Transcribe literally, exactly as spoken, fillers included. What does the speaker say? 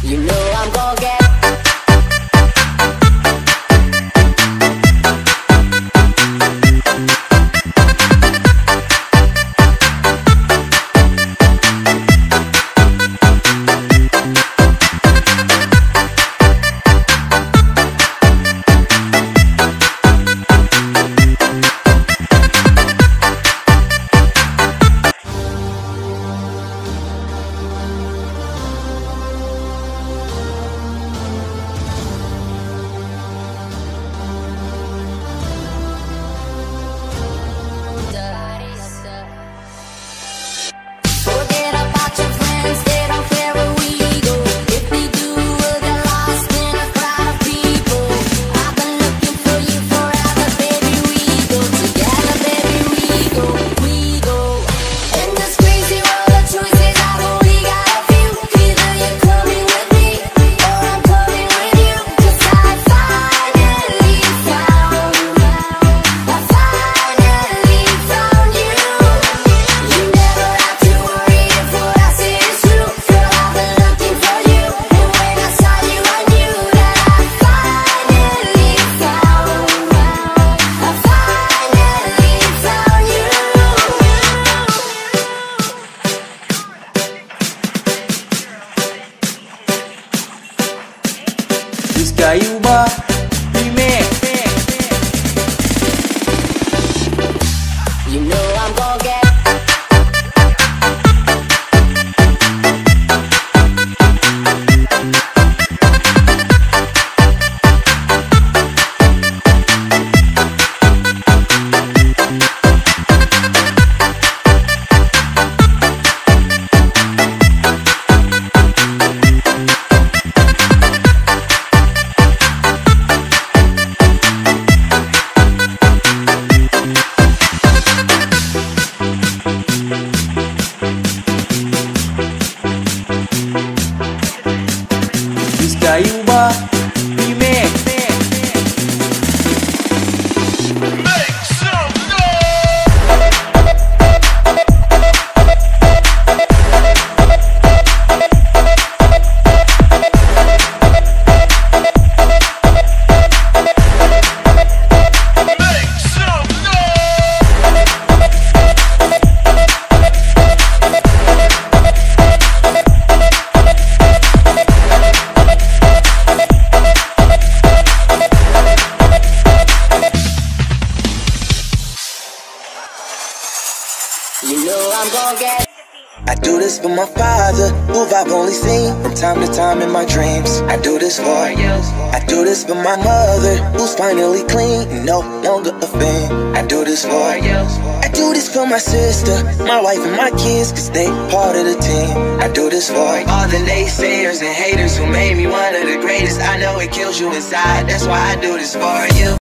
You know I'm gonna get Kayuba Remix. You know I'm gonna get Kayuba Remix. You know I'm gonna get I do this for my father, who I've only seen from time to time in my dreams. I do this for you. I do this for my mother, who's finally clean and no longer a fan. I do this for you. I do this for my sister, my wife and my kids, cause they part of the team. I do this for all the naysayers and haters who made me one of the greatest. I know it kills you inside, that's why I do this for you.